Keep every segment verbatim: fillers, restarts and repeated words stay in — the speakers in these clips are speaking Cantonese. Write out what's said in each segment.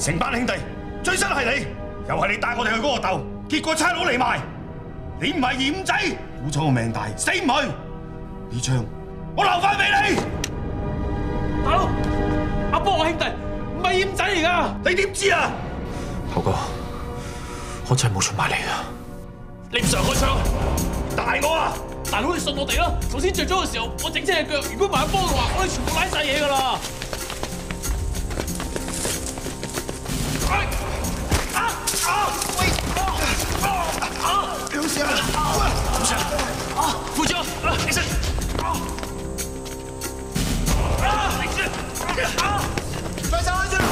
成班兄弟最憎係你，又係你帶我哋去嗰個鬥，結果差佬嚟埋，你唔係二五仔，估咗我命大，死唔去。呢槍我留翻俾你。 大佬，阿波我兄弟唔係二五仔嚟㗎， 你點知啊？ 豪哥，我真係冇出埋嚟啊！你唔上開槍， 大我啊！ 大佬你信我哋啦！頭先着咗嘅時候，我整親隻腳，如果唔係阿波嘅話，我哋全部拉晒嘢㗎啦！ 有事啊！冇事啊！副長，起身！啊！停住！啊！快手開住！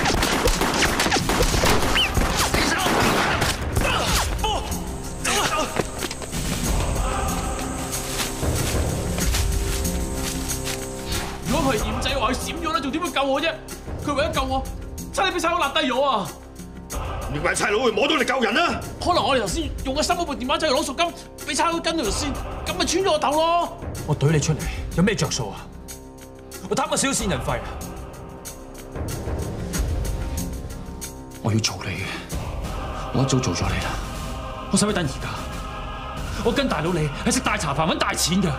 起手！波！走啊！走！如果佢係二五仔嘅話，佢閃咗啦，仲點會救我啫？佢為咗救我，差啲俾差佬揦低咗啊！ 點解差佬會摸到你救人啊？ 可能我哋頭先用咗心嗰部電話走去攞贖金，俾差佬跟條線，咁咪穿咗我頭咯。我懟你出嚟有咩着數啊？我貪個少少線人費啊！我要做你嘅，我一早做咗你啦。我使乜等而家？我跟大佬你係食大茶飯揾大錢㗎。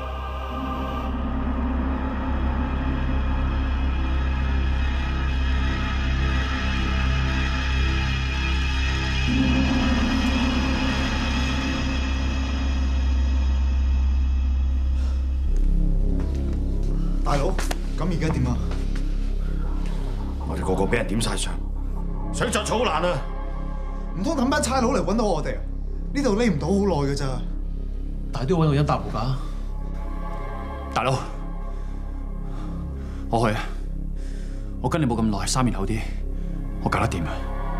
大佬，咁而家點啊？ 我哋個個俾人點晒相，想着草好難啊！ 唔通等班差佬嚟揾到我哋啊？呢度匿唔到好耐㗎咋？ 但係都要揾個人答我㗎。大佬，我去啊！我跟你冇咁耐，三年後啲，我搞得掂啊！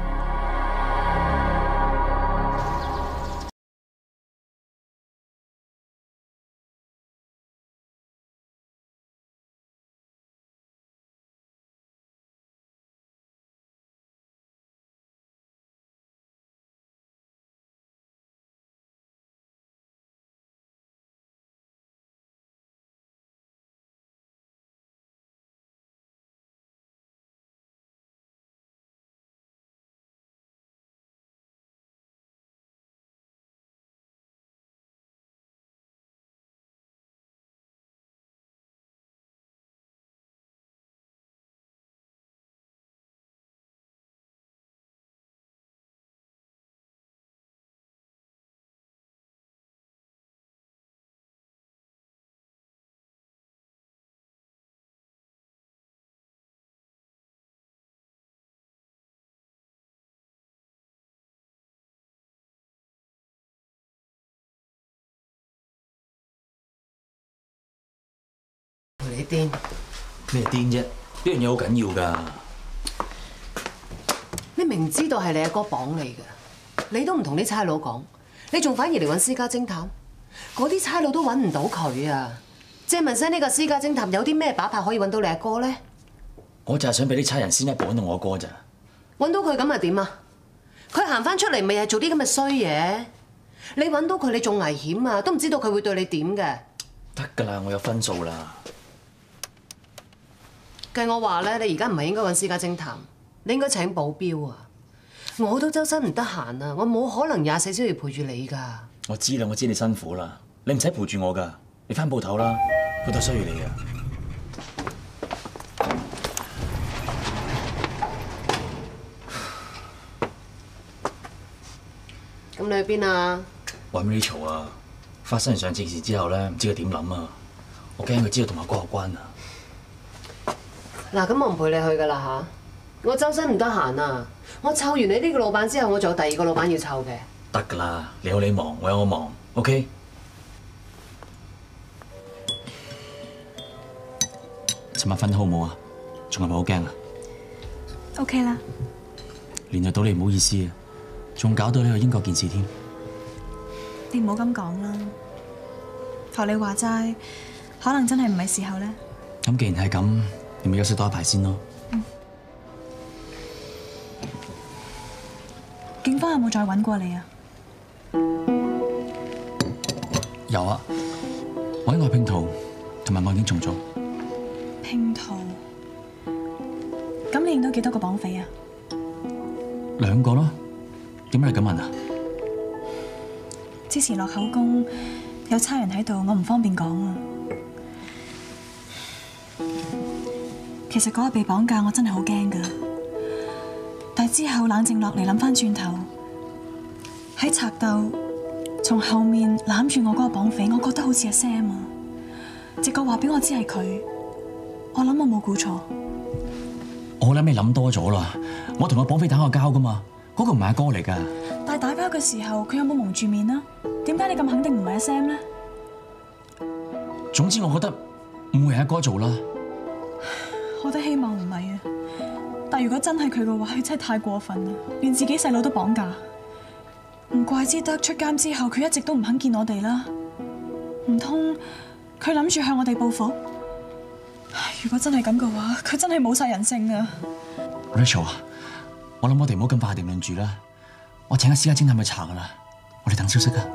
你癲咩癲啫？呢樣嘢好緊要㗎。 你明知道係你阿哥綁你嘅，你都唔同啲差佬講，你仲反而嚟揾私家偵探，嗰啲差佬都揾唔到佢啊！借問聲呢個私家偵探有啲咩把炮可以揾到你阿哥咧？ 我就係想俾啲差人先一步揾到我哥咋。 揾到佢咁又點啊？佢行翻出嚟咪係做啲咁嘅衰嘢？你揾到佢你仲危險啊！都唔知道佢會對你點嘅。 得㗎啦，我有分數啦。 計我話咧，你而家唔係應該揾私家偵探，你應該請保鏢啊！我都周身唔得閒啊，我冇可能廿四小時陪住你㗎。 我知啦，我知你辛苦啦，你唔使陪住我㗎，你翻鋪頭啦，鋪頭需要你啊。 咁你去邊啊？ 揾 Rachel 啊！發生完上次事之後咧，唔知佢點諗啊！我驚佢知道同阿哥有關啊！ 嗱，咁我唔陪你去㗎啦嚇，我周身唔得閒啊！我湊完你呢個老闆之後，我仲有第二個老闆要湊嘅。 得㗎啦，你有你忙，我有我忙 ，OK？ 尋晚瞓得好唔好啊？仲係咪好驚啊 ？OK 啦。 連累到你唔好意思啊，仲搞到你去英國件事添。 你唔好咁講啦，學你話齋，可能真係唔係時候咧。 咁既然係咁，你咪休息多一排先咯。 嗯。警方有冇再揾過你啊？ 有啊，揾我拼圖同埋案件重組。 拼圖？咁你認到幾多個綁匪啊？ 兩個咯，點解你咁問啊？ 之前落口供有差人喺度，我唔方便講啊。其實嗰日被綁架，我真係好驚㗎。但係之後冷靜落嚟諗翻轉頭，喺賊竇從後面攬住我嗰個綁匪，我覺得好似係 Sam 啊。直覺話俾我知係佢，我諗我冇估錯。 我諗你諗多咗啦，我同個綁匪打過交噶嘛，嗰個唔係阿哥嚟噶。 但係打交嘅時候，佢有冇蒙住面啊？點解你咁肯定唔係阿 Sam 咧？ 總之我覺得唔會係阿哥做啦。 我都希望唔係啊，但如果真係佢嘅話，佢真係太過分啦，連自己細佬都綁架。唔怪之得出監之後，佢一直都唔肯見我哋啦。唔通佢諗住向我哋報復？如果真係咁嘅話，佢真係冇晒人性啊 ！Rachel 啊，我諗我哋唔好咁快定論住啦。我請阿私家偵探去查噶啦，我哋等消息啊。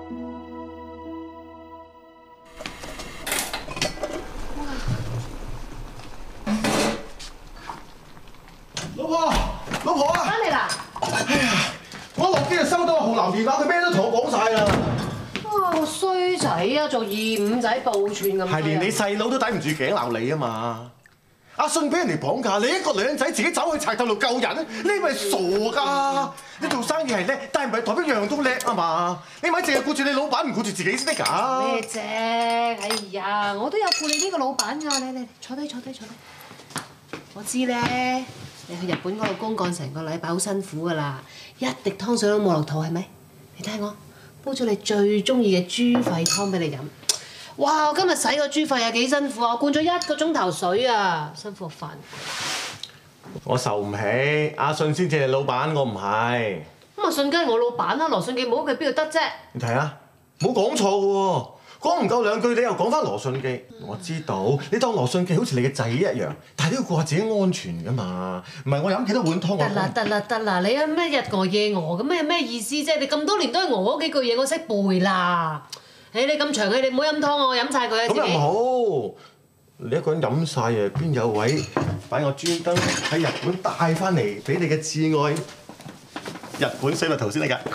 老婆，老婆啊！ 翻嚟啦！ 哎呀，我落機就收到個浩南電話，佢咩都同我講晒啦。 哇，個衰仔啊，做二五仔報串咁。 係連你細佬都抵唔住頸鬧你啊嘛！阿信俾人哋綁架，你一個兩仔自己走去賊竇度救人，你咪傻㗎！你做生意係叻，但係唔係代表樣樣都叻啊嘛！你咪淨係顧住你老闆，唔顧住自己先得㗎。 咩啫？哎呀，我都有顧你呢個老闆㗎，你你坐低坐低坐低。我知咧，你去日本嗰度公幹成個禮拜好辛苦㗎啦，一滴湯水都冇落肚係咪？你睇我煲咗你最中意嘅豬肺湯俾你飲。哇！我今日洗個豬肺有幾辛苦啊！我灌咗一個鐘頭水啊，辛苦煩。 我受唔起，阿信先至係老闆，我唔係。 咁啊，信梗係我老闆啦，羅信記冇佢邊度得啫？ 你睇下，冇講錯嘅喎，講唔夠兩句，你又講翻羅信記。我知道你當羅信記好似你嘅仔一樣，但係都要顧下自己安全㗎嘛。唔係我飲幾多碗湯我。 得啦得啦得啦，你有咩日餓夜餓咁有咩意思啫？你咁多年都係餓嗰幾句嘢，我識背啦。誒你咁長氣，你唔好飲湯我飲晒佢啊！ 咁又唔好，你一個人飲晒啊，邊有位擺我專登喺日本帶翻嚟俾你嘅摯愛日本水蜜桃先得㗎。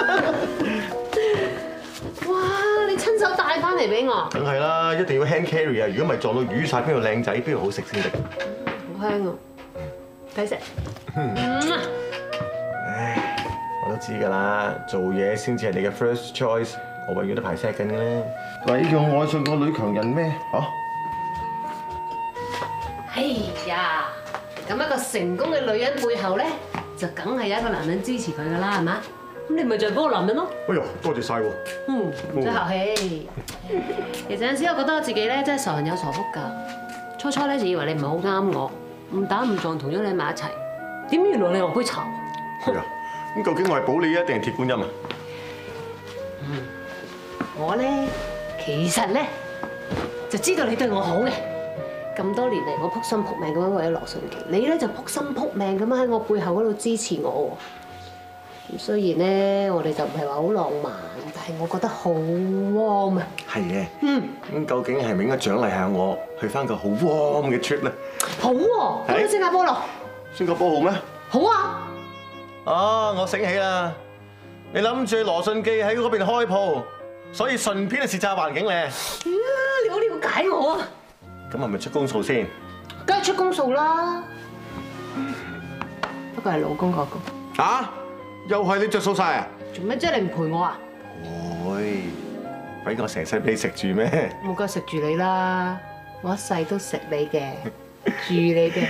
哇！你親手帶翻嚟俾我？ 梗係啦，一定要 hand carry 啊！如果唔係撞到瘀晒，邊度靚仔，邊度好食先得。 好香啊！抵食。嗯。 唉，我都知㗎啦，做嘢先至係你嘅 first choice。我永遠都排 second 嘅咧。鬼叫我愛上個女強人咩？嚇！ 哎呀，咁一個成功嘅女人背後咧，就梗係有一個男人支持佢㗎啦，係嘛？咁你咪就係嗰個男人咯。 哎呦，多謝晒喎。 嗯，唔使客氣。其實有陣時我覺得我自己咧真係傻人有傻福㗎。初初咧就以為你唔係好啱我，誤打誤撞同咗你埋一齊，點原來你係杯茶。 係啊，咁究竟我係保利啊定係鐵觀音啊？ 嗯。我咧其實咧就知道你對我好嘅，咁多年嚟我撲心撲命咁樣為咗羅信記，你咧就撲心撲命咁樣喺我背後嗰度支持我喎。咁雖然咧我哋就唔係話好浪漫，但係我覺得好 warm 啊。係嘅。嗯。咁究竟係咪應該獎勵下我去翻個好 warm 嘅 trip 咧？好喎，去新加坡咯。新加坡好咩？好啊。啊，我醒起啦，你諗住去羅信記喺嗰邊開鋪？所以順便去視察環境咧。你好了解我啊！咁係咪出公數先？梗係出公數啦。不過係老公嗰個。啊？又係你着數晒啊？做咩啫？你唔陪我啊？會，鬼我成世俾你食住咩？冇梗係食住你啦！我一世都食你嘅，住你嘅。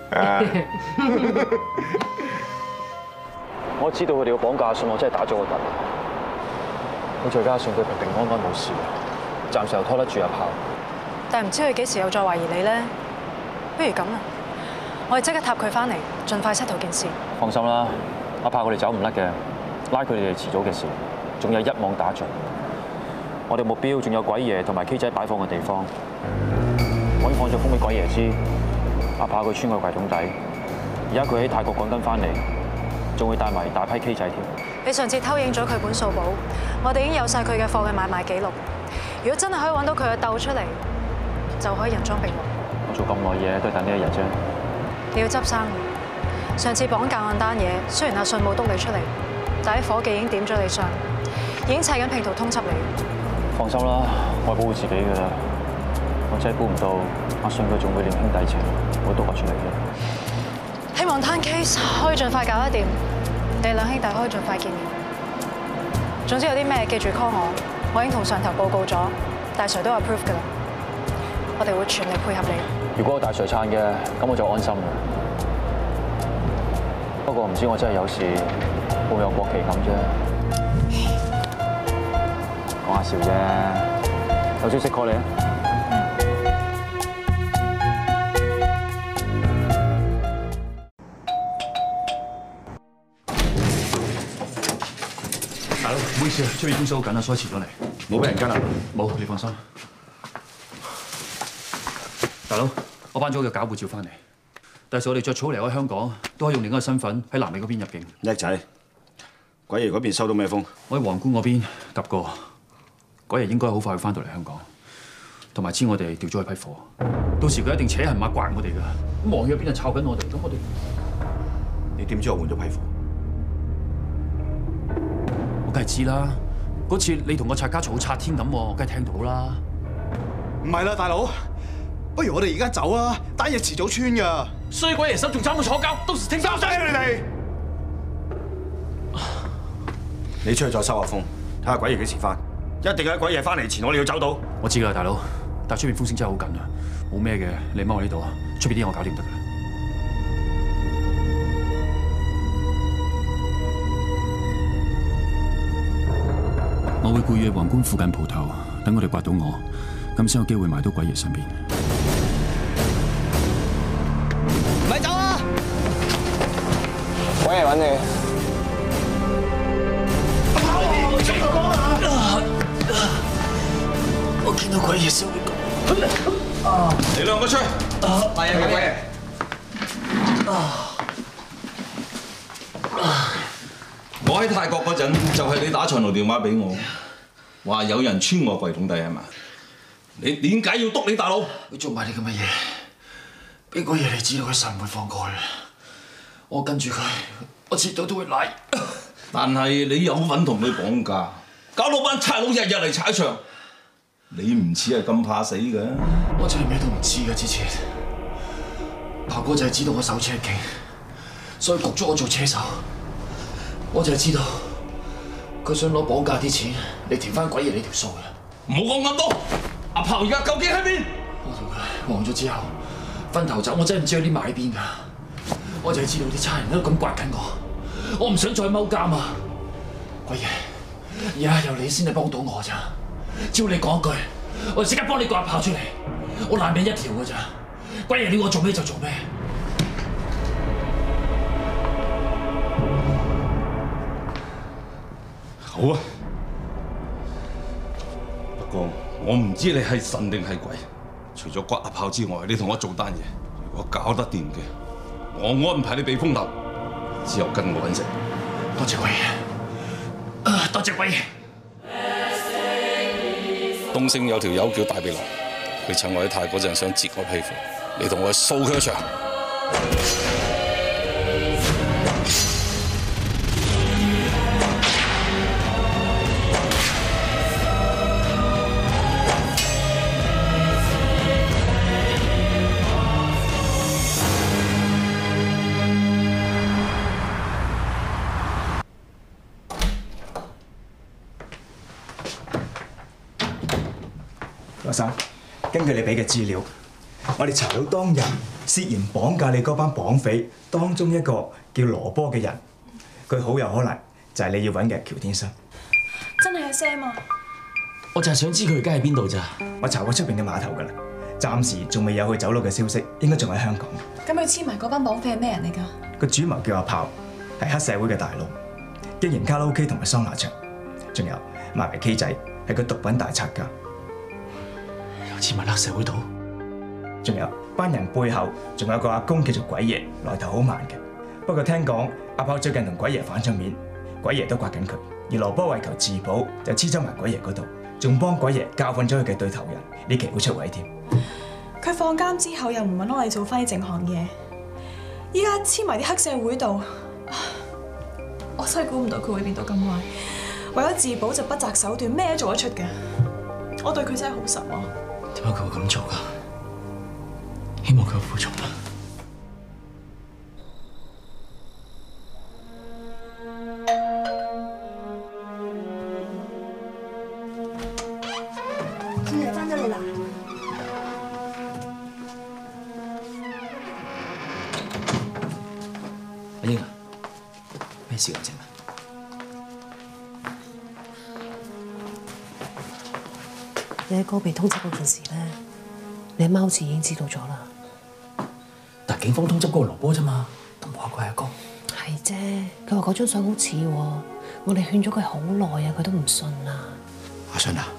我知道佢哋個綁架信，我真係打咗個突。我再加上佢平平安安冇事，暫時又拖得住阿炮。 但係唔知佢幾時又再懷疑你咧？不如咁啦，我哋即刻塔佢翻嚟，盡快 settle件事。 放心啦，阿炮佢哋走唔甩嘅，拉佢哋係遲早嘅事，仲有一網打盡。我哋目標仲有鬼爺同埋 K 仔擺放嘅地方，我已經放咗風俾鬼爺知，阿炮佢穿個櫃桶底，而家佢喺泰國趕緊翻嚟，仲會帶埋大批 K 仔添。 你上次偷影咗佢本數簿，我哋已經有晒佢嘅貨嘅買賣記錄。如果真係可以揾到佢嘅竇出嚟，就可以人贓並獲。 我做咁耐嘢都係等呢一日啫。 你要執生， 上次綁架案單嘢，雖然阿信冇督你出嚟，但係伙計已經點咗你相，已經砌緊拼圖通緝你。 放心啦，我會保護自己㗎啦。我真係估唔到阿信佢仲會念兄弟情，會督我出嚟嘅。 希望單 case 可以盡快搞得掂，你兩兄弟可以盡快見面。總之有啲咩記住 call 我，我已經同上頭報告咗，大 Sir 都 approve 㗎啦。我哋會全力配合你。 如果我大 Sir 撐嘅，咁我就安心啦。不過唔知我真係有事會有國旗咁啫，講下笑啫。有消息 call 你啊！ 大佬，唔好意思啊，出面公司好緊啊，所以遲咗嚟。 冇俾人跟啊？ 冇，你放心。大佬，我班組嘅搞護照翻嚟，第時我哋着草離開香港，都可以用另一個身份喺南美嗰邊入境。 叻仔，鬼爺嗰邊收到咩風？ 我喺皇冠嗰邊揼過，鬼爺應該好快會翻到嚟香港，同埋知我哋調咗去批貨，到時佢一定扯人馬刮我哋㗎。咁黃藥邊就抄緊我哋，咁我哋你點知我換咗批貨？ 我梗係知啦。嗰次你同個拆家嘈拆天咁，我梗係聽到啦。 唔係啦，大佬，不如我哋而家走啊！單嘢遲早穿㗎。 衰鬼爺心仲爭到坐監，到時聽收聲啊你哋！ 你出去再收下風，睇下鬼爺幾時翻。一定喺鬼爺翻嚟前，我哋要走到。 我知㗎，大佬，但係出面風聲真係好緊啊！冇咩嘅，你踎我呢度啊，出邊啲嘢我搞掂得㗎啦。我會故意喺皇冠附近蒲頭，等我哋刮到我，咁先有機會埋到鬼爺身邊。 咪走啊！ 鬼爺揾你。 我見到鬼爺先會講。 你兩個出去。 係啊，鬼爺。 我喺泰國嗰陣，就係你打長途電話俾我，話有人穿我櫃桶底係嘛？你點解要督你大佬？ 佢做埋啲咁嘅嘢，俾鬼爺你知道佢實唔會放過佢。我跟住佢，我遲早都會賴。 但係你有份同佢綁架，搞到班差佬日日嚟踩場，你唔似係咁怕死嘅。 我真係咩都唔知㗎，之前炮哥就係知道我手車勁，所以焗咗我做車手。我就係知道佢想攞綁架啲錢嚟填翻鬼爺呢條數嘅。 唔好講咁多，阿炮而家究竟喺邊？ 我同佢黃咗之後，分頭走，我真係唔知佢匿埋喺邊㗎。我就係知道啲差人都咁刮緊我，我唔想再踎監啊！鬼爺，而家有你先係幫到我咋？只要你講一句，我就即刻幫你割炮出嚟。我爛命一條㗎咋？鬼爺你要我做咩就做咩。 好啊，不過我唔知你係神定係鬼。除咗刮阿炮之外，你同我做單嘢，如果搞得掂嘅，我安排你避風頭，之後跟我揾食。 多謝鬼爺，多謝鬼爺。 東升有條友叫大鼻狼，佢趁我喺泰嗰陣想截我批貨，你同我去掃佢一場。 羅生，根據你俾嘅資料，我哋查到當日涉嫌綁架你嗰班綁匪當中一個叫羅波嘅人，佢好有可能就係你要揾嘅喬天生。 真係阿 Sam 啊！ 我就係想知佢而家喺邊度咋？ 我查過出邊嘅碼頭㗎啦，暫時仲未有佢走佬嘅消息，應該仲喺香港。 咁佢黐埋嗰班綁匪係咩人嚟㗎？ 個主謀叫阿炮，係黑社會嘅大佬，經營卡拉 OK 同埋桑拿場，仲有賣埋 K 仔，係個毒品大拆家。 有黐埋黑社會度， 仲有班人背後仲有個阿公叫做鬼爺，來頭好慢嘅。不過聽講阿炮最近同鬼爺反咗面，鬼爺都刮緊佢，而羅波為求自保就黐咗埋鬼爺嗰度，仲幫鬼爺教訓咗佢嘅對頭人，呢期會出位添。 佢放監之後又唔揾我哋做翻啲正行嘢， 依家黐埋啲黑社會度，我真係估唔到佢會變到咁壞。為咗自保就不擇手段，咩都做得出嘅。我對佢真係好失望。 點解佢會咁做㗎？希望佢服從啦。 孫女翻咗嚟啦！ 阿英啊，咩事咁靜啊？ 你阿哥被通緝嗰件事咧，你阿媽好似已經知道咗啦。 但警方通緝嗰個羅波啫嘛，都冇話佢係阿哥。 係啫，佢話嗰張相好似喎，我哋勸咗佢好耐啊，佢都唔信啊。 阿信啊，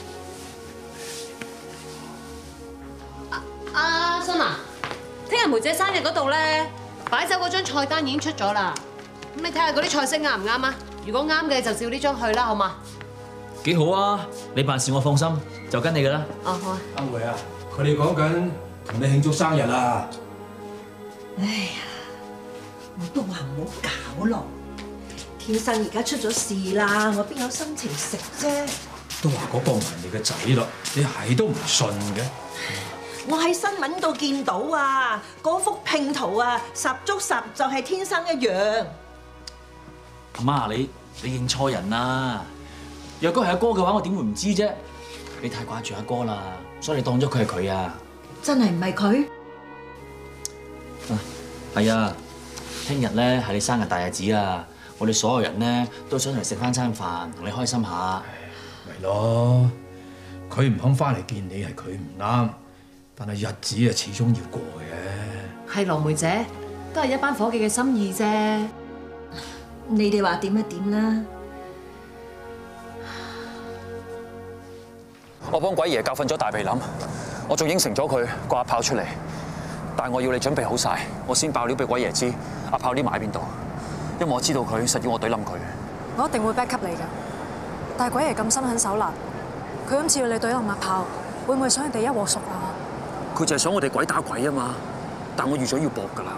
阿信啊，聽日梅姐生日嗰度咧，擺酒嗰張菜單已經出咗啦。咁你睇下嗰啲菜式啱唔啱啊？如果啱嘅就照呢張去啦，好嘛？ 幾好啊！你辦事我放心，就跟你噶啦。 哦，好啊。 阿梅啊，佢哋講緊同你慶祝生日啊！ 哎呀，我都話唔好搞咯。天生而家出咗事啦，我邊有心情食啫？ 都話嗰個唔係你嘅仔咯，你係都唔信嘅。 我喺新聞度見到啊，嗰幅拼圖啊，十足十就係天生一樣。 阿媽，你你認錯人啦！若果係阿哥嘅話，我點會唔知啫？你太掛住阿哥啦，所以你當咗佢係佢啊！ 真係唔係佢？ 係啊，聽日咧係你生日大日子啊！我哋所有人咧都想嚟食翻餐飯，同你開心下。 咪咯，佢唔肯翻嚟見你係佢唔啱，但係日子啊始終要過嘅。 係羅梅姐，都係一班伙計嘅心意啫。 你哋話點就點啦。 我幫鬼爺教訓咗大鼻林，我仲應承咗佢掛阿炮出嚟，但係我要你準備好晒，我先爆料俾鬼爺知阿炮匿埋喺邊度，因為我知道佢實要我懟冧佢。 我一定會 back up 你㗎，但係鬼爺咁心狠手辣，佢今次要你懟冧阿炮，會唔會想佢哋一鑊熟啊？ 佢就係想我哋鬼打鬼啊嘛，但我預咗要搏㗎啦。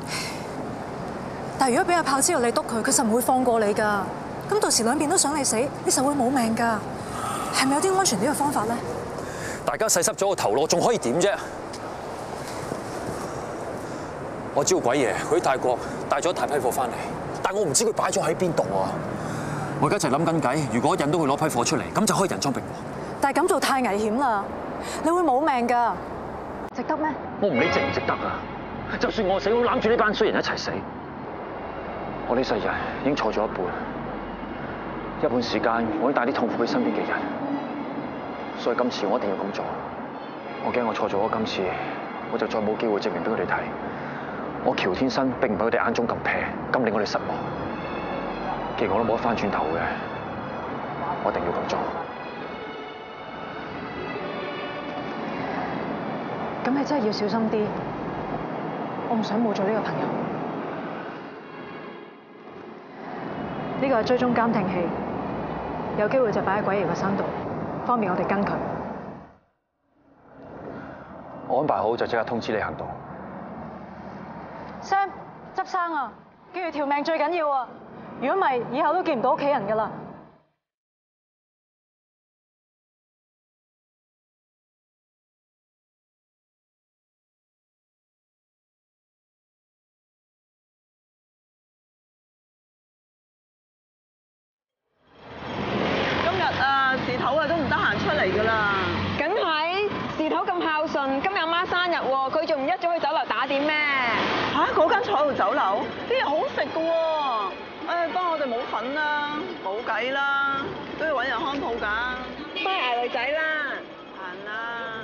但係如果俾阿炮知道你督佢，佢實唔會放過你㗎。咁到時兩邊都想你死，你實會冇命㗎。係咪有啲安全啲嘅方法咧？ 大家洗濕咗個頭腦，仲可以點啫？我知道鬼爺佢喺泰國帶咗一大批貨翻嚟，但我唔知佢擺咗喺邊度啊！我而家就諗緊計，如果引到佢攞批貨出嚟，咁就可以人贓並獲。 但係咁做太危險啦，你會冇命㗎，值得咩？ 我唔理值唔值得啊！就算我死，我攬住呢班衰人一齊死。我呢世人已經錯咗一半，一半時間我要帶啲痛苦俾身邊嘅人。所以今次我一定要咁做，我驚我錯咗今次，我就再冇機會證明俾佢哋睇，我喬天生並唔係佢哋眼中咁平，咁令我哋失望。既然我都冇得翻轉頭嘅，我一定要咁做。 咁你真係要小心啲，我唔想冇咗呢個朋友。呢個係追蹤監聽器，有機會就擺喺鬼爺個身度。方便我哋跟佢。 我安排好就即刻通知你行動。 Sam， 執生啊，記住條命最緊要啊！如果唔係，以後都見唔到屋企人㗎啦。 事頭啊都唔得閒出嚟㗎啦，梗係事頭咁孝順，今日阿媽生日喎，佢仲唔一早去酒樓打點咩？嚇，嗰間彩虹酒樓啲嘢好食㗎喎，誒，幫我哋冇份啦，冇計啦，都要揾人看鋪㗎，幫捱女仔啦，行啦。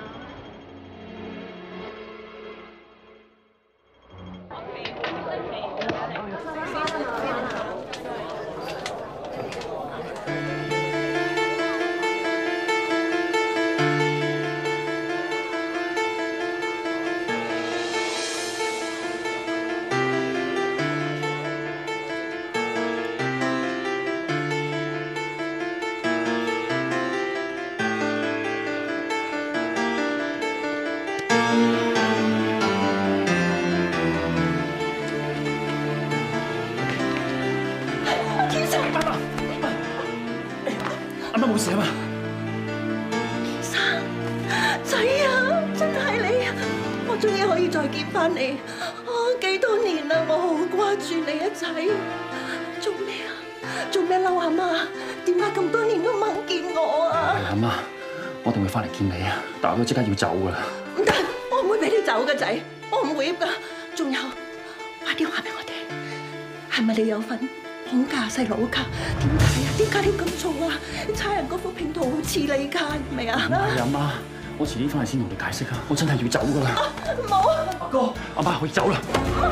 終於可以再見翻你。啊，幾多年啦，我好掛住你啊仔。做咩啊？做咩嬲阿媽？點解咁多年都唔肯見我啊？ 係阿媽，我一定會翻嚟見你啊！但我都即刻要走噶啦。 唔得，我唔會俾你走嘅仔，我唔會噶。仲有，快啲話俾我聽，係咪你有份綁架細佬㗎？點解啊？點解你咁做啊？差人嗰幅拼圖好似你㗎，係咪啊？ 係阿媽，我遲啲翻嚟先同你解釋啊！我真係要走噶啦。 唔好， 阿哥，阿媽可以走啦。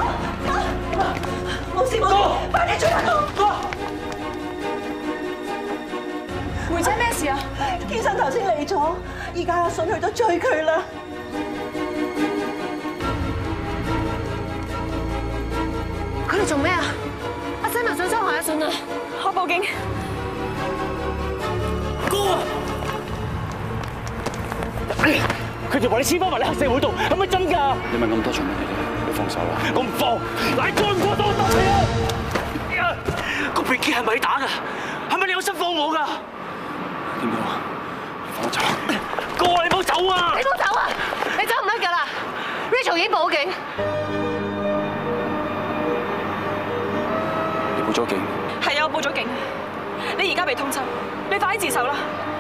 冇事冇事，快啲追阿哥！哥， 梅姐咩事啊？ 天生頭先嚟咗，而家阿信去咗追佢啦。 佢哋做咩啊？阿新又想收埋阿信啊！ 我報警。 哥啊！佢哋話你黐翻埋你黑社會度，係咪真㗎？你問咁多做乜嘢？你放手啦！我唔放，你再唔放手，我打你啊！個兵器係咪你打㗎？係咪你有心放我㗎？點解啊？放我走！哥，你唔好走啊！ 你唔好走啊！你走唔甩㗎啦 ！Rachel 已經報警。 你報咗警？ 係啊，我報咗警。你而家被通緝，你快啲自首啦！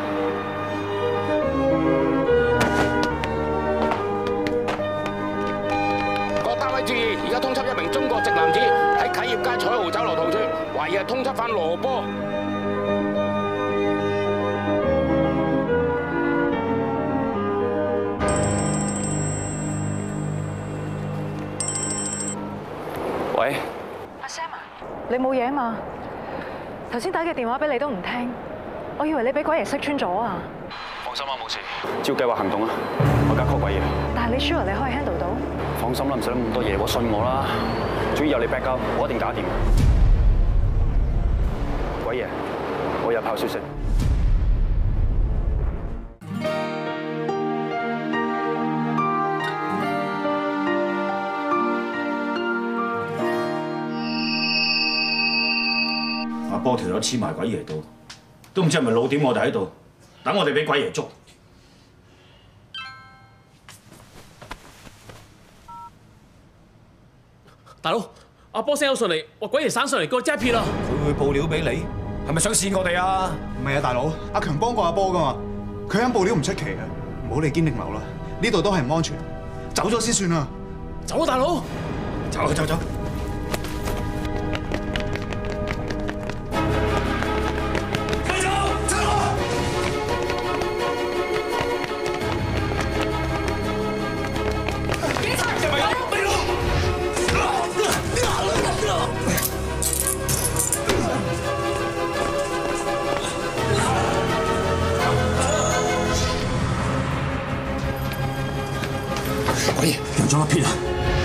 各單位注意，而家通緝一名中國籍男子喺啟業街彩豪酒樓逃脱，懷疑係通緝犯羅波。 喂， 阿 Sam 啊，你冇嘢啊嘛？頭先打嘅電話俾你都唔聽，我以為你俾鬼爺識穿咗啊！ 放心啦，冇事，照計劃行動啊！我而家 call 鬼爺。 但係你 sure 你可以 handle 到？ 放心啦，唔使諗咁多嘢，我信我啦。總之有你 back up，我一定搞掂。鬼爺，我有炮消息。 阿波條友黐埋鬼爺度，都唔知係咪老點我哋喺度，等我哋俾鬼爺捉。 大佬，阿波 send 咗上嚟，話鬼爺省上嚟，叫我即刻撇啦。 佢會報料俾你，係咪想試我哋啊？ 唔係啊，大佬，阿強幫過阿波噶嘛，佢肯報料唔出奇啊，唔好理堅定流啦，呢度都係唔安全，走咗先算啊。 走啊，大佬！ 走走走。 鬼爺，讓咗一撇啊！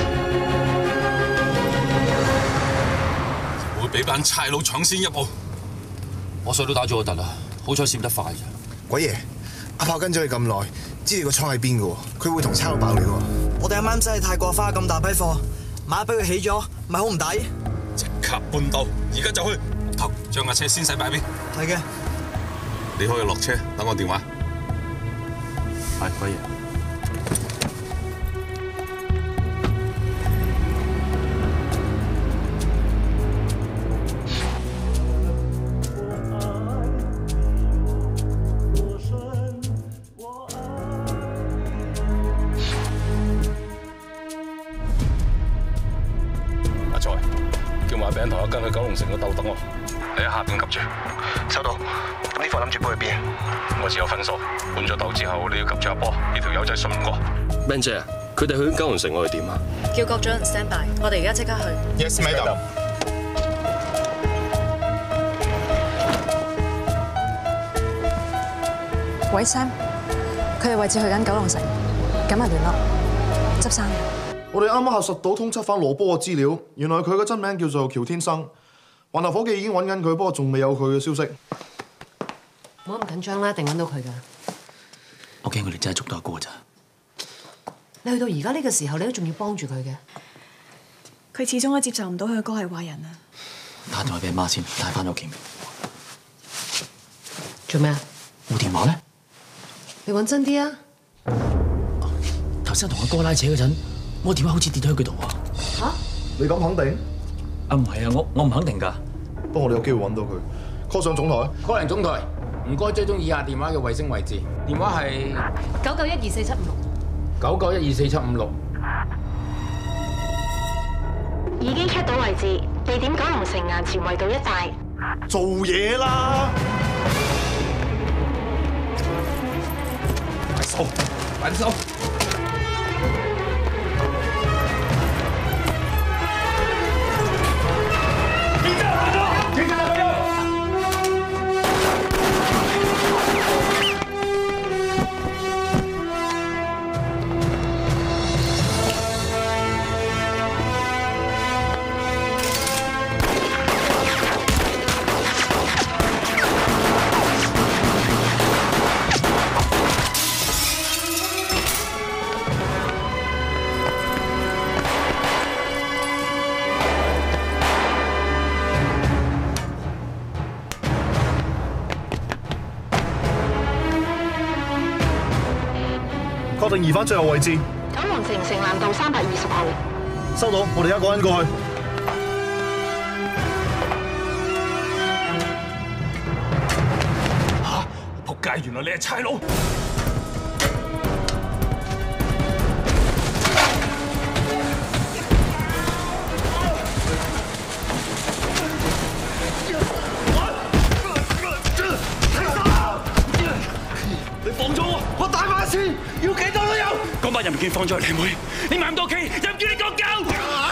會俾班差佬搶先一步。 我水都打咗個突啦，好彩閃得快咋。 鬼爺，阿炮跟咗你咁耐，知你個倉喺邊噶喎，佢會同差佬爆料喎。 我哋啱啱真係泰國花咁大批貨，萬一俾佢起咗，咪好唔抵。 即刻搬到，而家就去。頭將架車先駛擺邊。 係嘅。 你可以落車，等我電話。 係鬼爺。 餅同我跟去九龍城嗰度等我，你喺下邊及住。 收到。咁呢貨諗住搬去邊？ 我只有分數。搬咗竇之後，你要及住阿波，呢條友仔信唔過。 Ben 姐，佢哋去緊九龍城，我哋點啊？ 叫局長 stand by， 我哋而家即刻去。 Yes, madam。 喂 Sam， 佢哋位置去緊九龍城，緊密聯絡，執生。 我哋啱啱核實到通緝犯羅波嘅資料，原來佢嘅真名叫做喬天生。環頭伙計已經揾緊佢，不過仲未有佢嘅消息。 唔好咁緊張啦，一定揾到佢㗎。 我驚佢哋真係捉到阿哥咋。 你去到而家呢個時候，你都仲要幫住佢嘅。 佢始終都接受唔到佢嘅哥係壞人啊！ 打電話俾阿媽先，帶翻屋企。 做咩啊？ 冇電話咧？ 你揾真啲啊！ 頭先同阿哥拉扯嗰陣， 我電話好似跌咗喺佢度啊！ 嚇？ 你咁肯定？ 啊唔係啊，我我唔肯定㗎。 不過我哋有機會揾到佢，call 上總台。 call 零總台，唔該追蹤以下電話嘅衛星位置。電話係九九一二四七五六。 九九一二四七五六。 已經 check 到位置，地點九龍城衙前圍道一帶。 做嘢啦！ 快手，快啲手！ 警察來咗！警察來咗！ 確定疑犯最後位置。 九龍城城南道三百二十號。 收到，我哋一個人過去。 嚇！仆街，原來你係差佬！ 你放咗我，我大把錢，要幾多都有。嗰班人唔見放咗你妹，你買唔到企，又唔叫你講夠。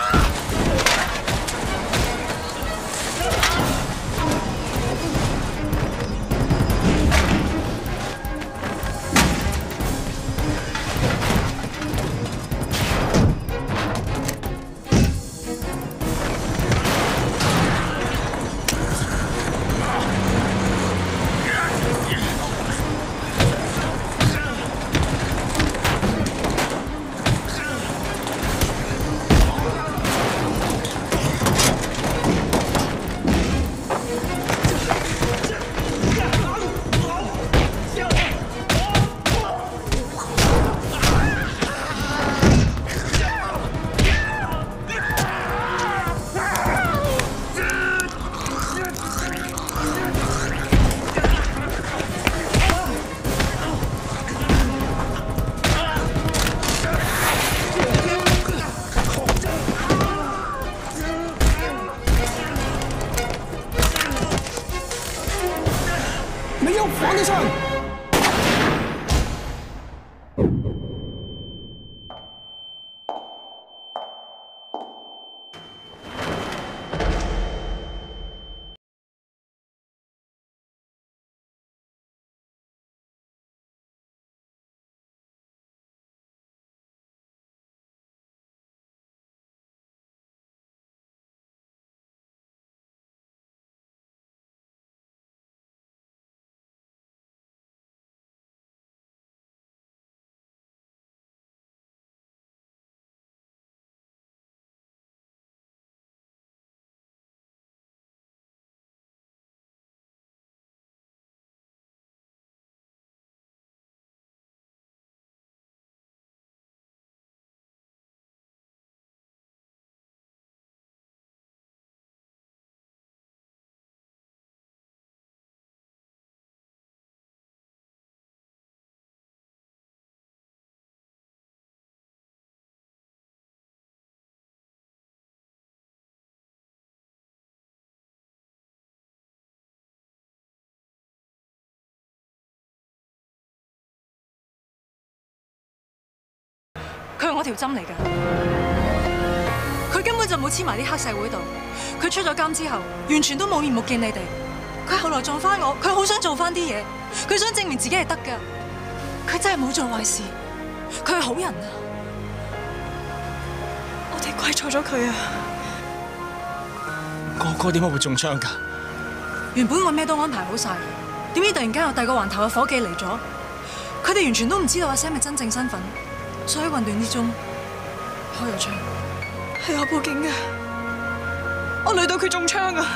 没有防得上。 佢係我條針嚟㗎，佢根本就冇黐埋啲黑社會度。佢出咗監之後，完全都冇面目見你哋。佢後來撞翻我，佢好想做翻啲嘢，佢想證明自己係得㗎。佢真係冇做壞事，佢係好人啊！我哋怪錯咗佢啊！ 哥哥點解會中槍㗎？ 原本我咩都安排好晒，點知突然間有第二個環頭嘅伙計嚟咗，佢哋完全都唔知道阿 Sam 嘅真正身份。所以混亂之中開咗槍，係我報警嘅，我累到佢中槍啊！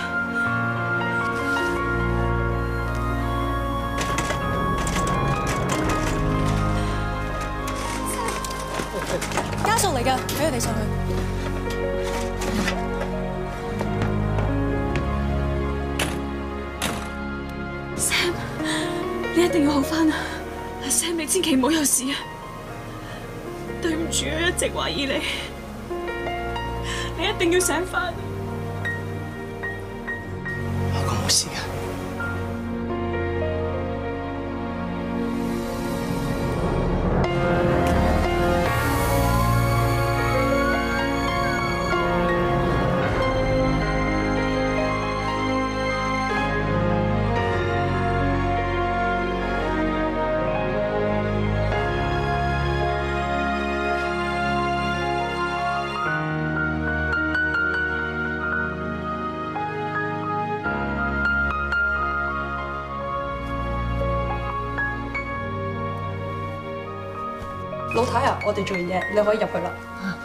家家屬嚟㗎，俾佢哋上去。Sam， 你一定要好返啊 ！Sam， 你千祈唔好有事啊！對唔住啊，一直懷疑你，你一定要醒返。 我冇事㗎。 老太啊，我哋做完嘢，你可以入去啦。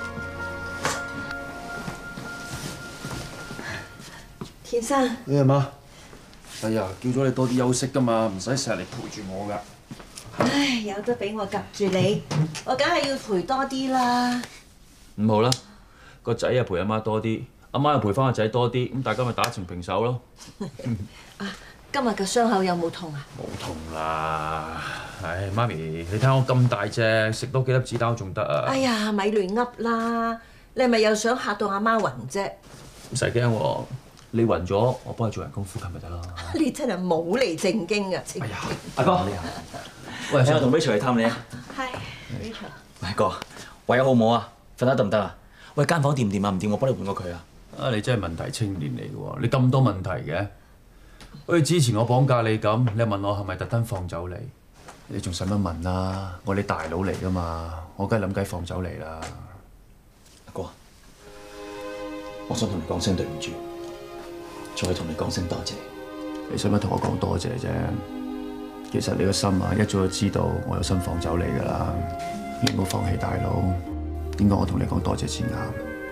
天生， 你阿媽，哎呀，叫咗你多啲休息㗎嘛，唔使成日嚟陪住我㗎。 唉，有得俾我夾住你，我梗係要陪多啲啦。 唔好啦，個仔啊陪阿媽多啲，阿媽又陪翻個仔多啲，咁大家咪打成平手咯。 啊，今日嘅傷口有冇痛啊？ 冇痛啦。唉，媽咪，你睇我咁大隻，食多幾粒子彈仲得啊！ 哎呀，咪亂噏啦！你係咪又想嚇到阿媽暈啫？ 唔使驚喎，你暈咗，我幫你做人工呼吸咪得咯。 你真係冇嚟正經啊！哎呀， 阿哥，喂，我同 Rachel 嚟探你啊。 係 Rachel。 喂，哥，胃口好唔好啊？瞓得得唔得啊？喂，間房掂唔掂啊？唔掂，我幫你換過佢啊。 啊，你真係問題青年嚟嘅喎，你咁多問題嘅。好似之前我綁架你咁，你問我係咪特登放走你？你仲使乜問啊？我哋大佬嚟噶嘛，我梗係諗計放走你啦。 阿哥，我想同你講聲對唔住，再同你講聲多謝。 你使乜同我講多謝啫？其實你個心啊，一早就知道我有心放走你噶啦。你唔好放棄大佬。點解我同你講多謝先啱？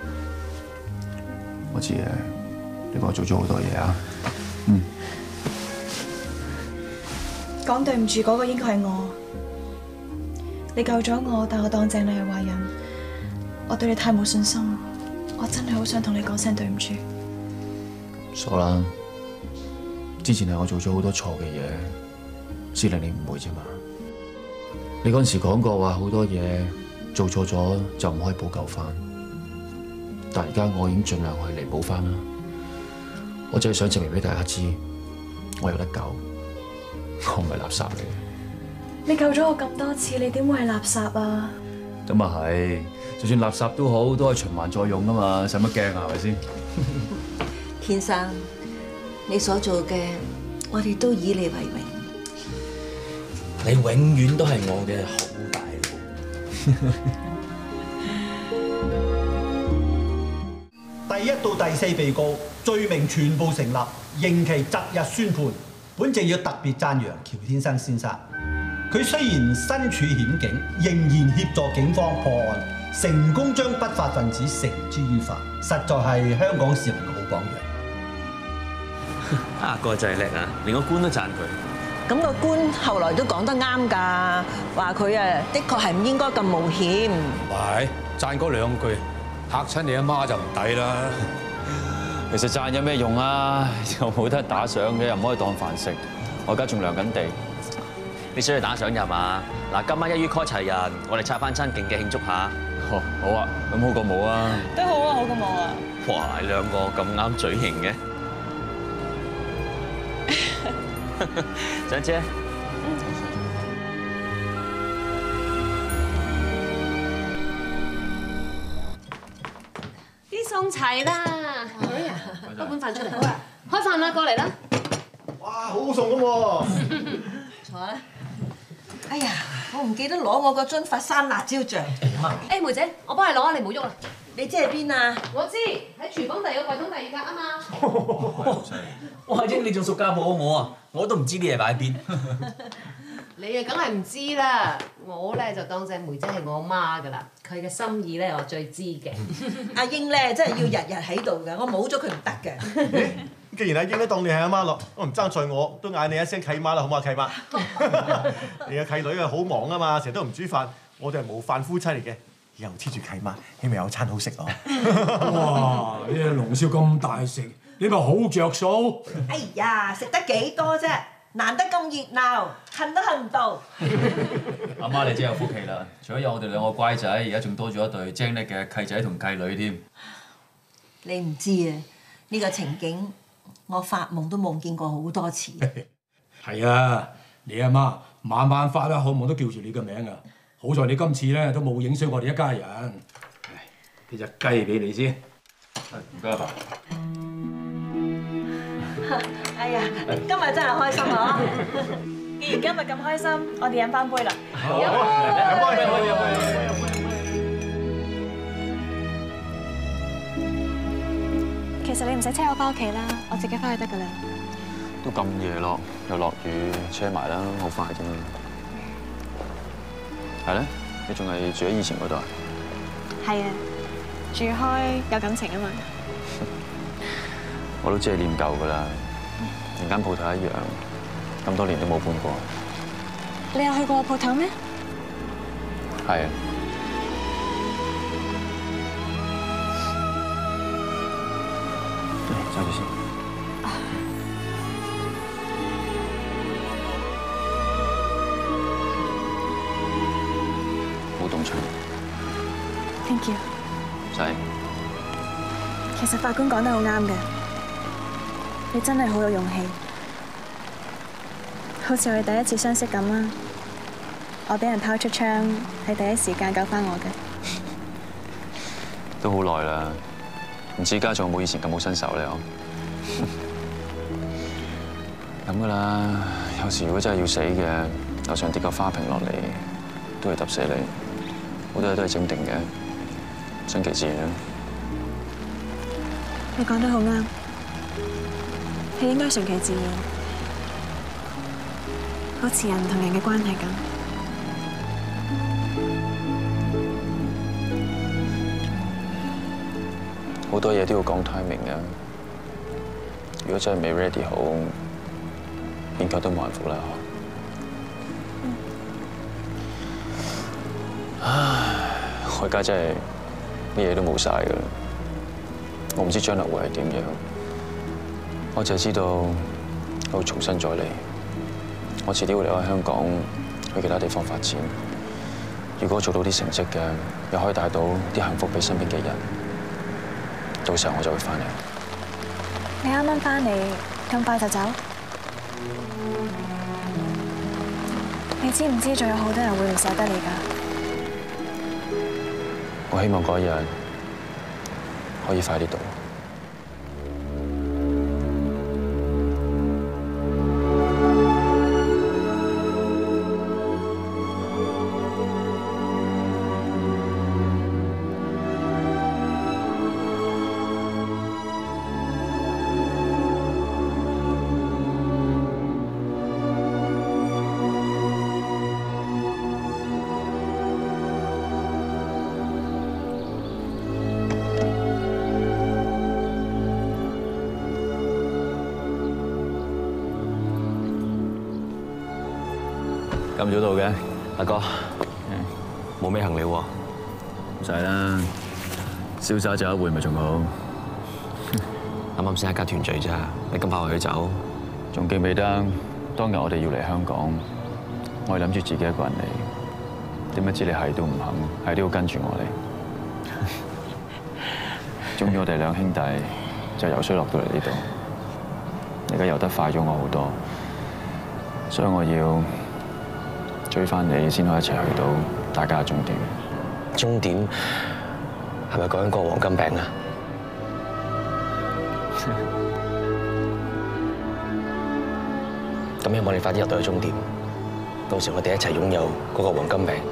我知嘅，你幫我做咗好多嘢啊。嗯。 講對唔住嗰個應該係我，你救咗我，但我當正你係壞人，我對你太冇信心，我真係好想同你講聲對唔住。 傻啦，之前係我做咗好多錯嘅嘢，先令你誤會啫嘛。你嗰陣時講過話好多嘢做錯咗就唔可以補救翻，但而家我已經盡量去彌補翻啦。我真係想證明俾大家知，我有得救。我唔係垃圾嚟嘅。 你救咗我咁多次，你點會係垃圾啊？ 咁啊係，就算垃圾都好，都係循環再用噶嘛，使乜驚啊？係咪先？ 天生，你所做嘅，我哋都以你為榮。 你永遠都係我嘅好大佬。第一到第四被告罪名全部成立，刑期擇日宣判。本席要特別讚揚喬天生先生，佢雖然身處險境，仍然協助警方破案，成功將不法分子繩之於法，實在係香港市民嘅好榜樣。 阿哥真係叻啊，連個官都讚佢。 咁個官後來都講得啱㗎，話佢啊的確係唔應該咁冒險。 唔係，讚嗰兩句嚇親你阿媽就唔抵啦。 其實讚有咩用啊？又冇得打賞嘅，又唔可以當飯食。我而家仲量緊地。 你想去打賞㗎嘛？嗱，今晚一於 call 齊人，我哋拆翻餐勁嘅慶祝下。 哦，好啊，咁好過冇啊。 都好啊，好過冇啊。 哇，你兩個咁啱嘴型嘅。上車。 啲餸齊啦，女啊，攞碗飯出嚟，好啊，開飯啦，過嚟啦。 哇，好好餸咁喎！ 坐啦。哎呀，我唔記得攞我個樽佛山辣椒醬。 誒，梅姐，我幫你攞啊，你唔好喐啦。 你知喺邊啊？ 我知，喺廚房第二個櫃桶第二格啊嘛。 哇！英你仲熟家婆我啊，我都唔知啲嘢擺喺邊。 你啊，梗係唔知啦。我咧就當正梅姐係我媽噶啦，佢嘅心意咧我最知嘅。 阿英咧真係要日日喺度㗎，我冇咗佢唔得㗎。 既然阿英都當你係阿媽咯，我唔爭在我，都嗌你一聲契媽啦，好唔好啊，契媽？你嘅契女啊好忙啊嘛，成日都唔煮飯，我哋係無飯夫妻嚟嘅， 以後黐住契媽，希望有餐好食咯。 哇！呢隻龍燒咁大食，你咪好着數。 哎呀，食得幾多啫？難得咁熱鬧，恨都恨唔到。 阿媽你真係有福氣啦！除咗有我哋兩個乖仔，而家仲多咗一對精叻嘅契仔同契女添。 你唔知啊，呢個情景我發夢都夢見過好多次。 係啊，你阿媽晚晚發啦，好夢都叫住你個名啊！好在你今次咧都冇影響我哋一家人。呢隻雞俾你先，唔該阿爸。 哎呀，今日真係開心嗬！ 既然今日咁開心，我哋飲翻杯啦。 好，飲杯，飲杯，飲杯。 其實你唔使車我翻屋企啦，我自己翻去得噶啦。 都咁夜咯，又落雨，車埋啦，好快啫嘛。係咧，你仲係住喺以前嗰度啊？ 係啊，住開有感情啊嘛。 我都知係念舊噶啦，連間鋪頭一樣，咁多年都冇搬過。 你有去過鋪頭咩？ 係啊。嚟，揸住先。好凍場。 Thank you。 仔。 其實法官講得好啱嘅。你真係好有勇氣，好似我哋第一次相識咁啊！我俾人拋出窗，係第一時間救翻我嘅。 都好耐啦，唔知家仲有冇以前咁好身手咧？我咁噶啦，有時如果真係要死嘅，樓上跌個花瓶落嚟，都係揼死你。好多嘢都係整定嘅，順其自然啦。 你講得好啱。係應該順其自然，好似人同人嘅關係咁。 好多嘢都要講 timing 嘅。如果真係未 ready 好，勉強都冇人服啦。唉，我而家真係乜嘢都冇晒㗎啦。我唔知將來會係點樣。我就係知道我會重新再嚟，我遲啲會離開香港去其他地方發展。如果做到啲成績嘅，又可以帶到啲幸福俾身邊嘅人，到時候我就會翻嚟。 你啱啱翻嚟，咁快就走？你知唔知仲有好多人會唔捨得你㗎？ 我希望嗰一日可以快啲到。 咁早到嘅，阿哥，冇咩行李喎， 唔使啦，瀟灑走一回咪仲好。 啱啱先一家團聚咋，你咁快去走？ 仲記唔記得當日我哋要嚟香港，我係諗住自己一個人嚟，點不知你係都唔肯，係都要跟住我嚟。終於我哋兩兄弟就游水落到嚟呢度，而家游得快咗我好多，所以我要追翻你先可以一齊去到大家嘅終點。 終點係咪講緊個黃金餅啊？咁希望你快啲入到去終點，到時我哋一齊擁有嗰個黃金餅。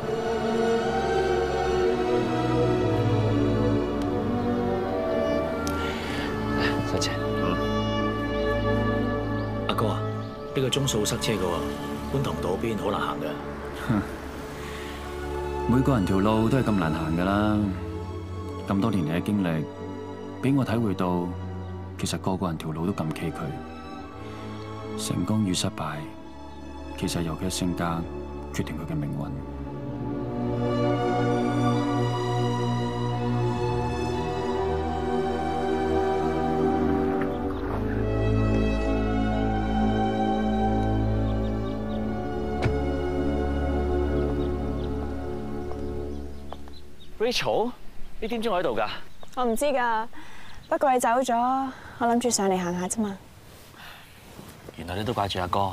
多謝。 阿哥啊，呢個鐘數塞車㗎喎，觀塘道嗰邊好難行㗎。 每個人條路都係咁難行㗎啦。咁多年嚟嘅經歷，俾我體會到，其實個個人條路都咁崎嶇。成功與失敗，其實由佢嘅性格決定佢嘅命運。 Rachel，你點知我喺度㗎？ 我唔知㗎，不過你走咗，我諗住上嚟行下啫嘛。 原來你都掛住阿哥。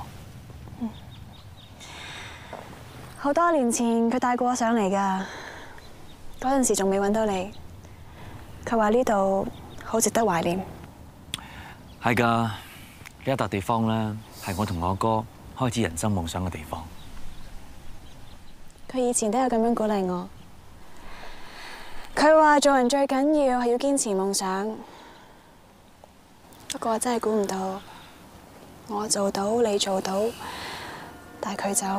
好多年前佢帶過我上嚟㗎，嗰陣時仲未揾到你。佢話呢度好值得懷念。 係㗎，呢一笪地方咧，係我同我哥開始人生夢想嘅地方。 佢以前都有咁樣鼓勵我。佢話做人最緊要係要堅持夢想。不過我真係估唔到，我做到，你做到，但係佢就。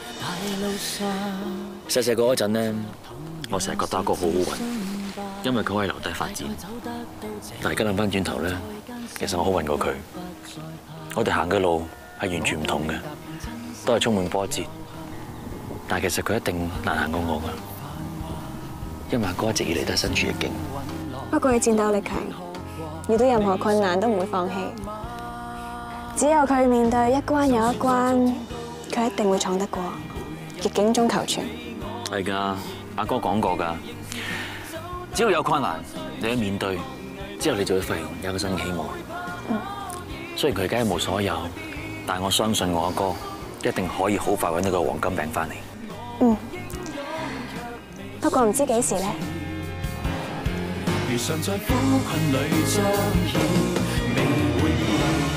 細細個嗰陣咧，我成日覺得阿哥好好運，因為佢可以留低發展。但係而家諗翻轉頭咧，其實我好運過佢。我哋行嘅路係完全唔同嘅，都係充滿波折。但係其實佢一定難行過我㗎，因為阿哥一直以嚟都係身處逆境。 不過佢戰鬥力強，遇到任何困難都唔會放棄。只有佢面對一關又一關，佢一定會闖得過。逆境中求存。 係㗎，阿哥講過㗎，只要有困難，你去面對，之後你就會發現有一個新嘅希望。 嗯。 雖然佢而家一無所有，但係我相信我阿哥一定可以好快揾到個黃金餅翻嚟。 嗯。不過唔知幾時咧。 如常在苦困裏彰顯未會意，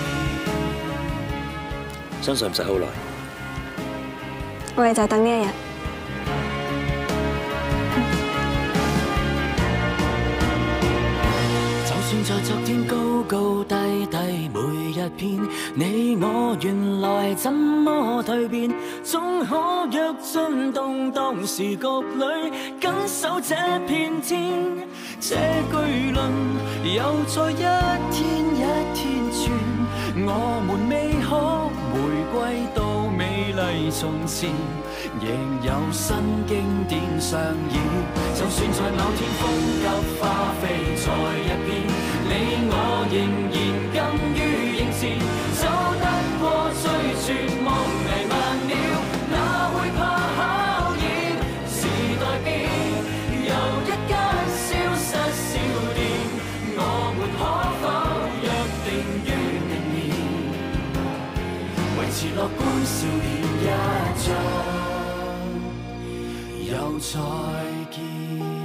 相信唔使好耐。 我哋就等呢一日。 就算在昨天高高低低每一篇，你我原來怎麼蛻變？總可躍進動盪時局裏，緊守這片天。這巨輪又再一天一天轉，我們未可回歸到美麗從前，亦有新經典上演。就算在某天風急花飛在一邊，你我仍然甘於迎前，走得過最絕望彌漫了，哪會怕考驗？時代變，由一間消失小店，我們可否約定於明年，維持樂觀笑臉一張，又再見。